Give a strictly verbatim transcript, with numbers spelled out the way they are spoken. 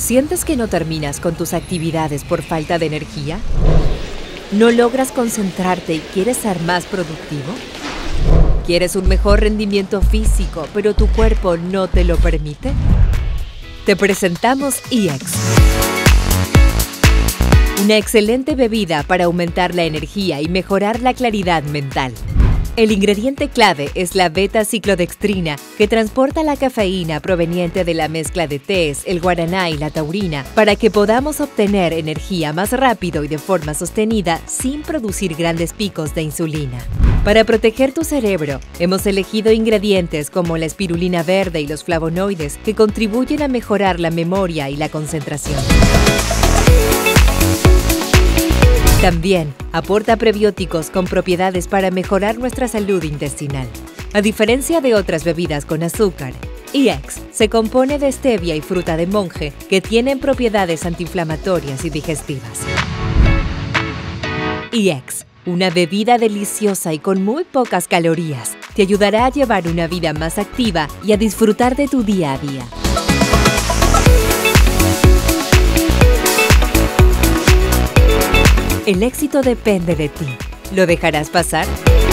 ¿Sientes que no terminas con tus actividades por falta de energía? ¿No logras concentrarte y quieres ser más productivo? ¿Quieres un mejor rendimiento físico, pero tu cuerpo no te lo permite? Te presentamos E X, una excelente bebida para aumentar la energía y mejorar la claridad mental. El ingrediente clave es la beta-ciclodextrina, que transporta la cafeína proveniente de la mezcla de tés, el guaraná y la taurina, para que podamos obtener energía más rápido y de forma sostenida sin producir grandes picos de insulina. Para proteger tu cerebro, hemos elegido ingredientes como la espirulina verde y los flavonoides, que contribuyen a mejorar la memoria y la concentración. También aporta prebióticos con propiedades para mejorar nuestra salud intestinal. A diferencia de otras bebidas con azúcar, E X se compone de stevia y fruta de monje, que tienen propiedades antiinflamatorias y digestivas. E X, una bebida deliciosa y con muy pocas calorías, te ayudará a llevar una vida más activa y a disfrutar de tu día a día. El éxito depende de ti. ¿Lo dejarás pasar?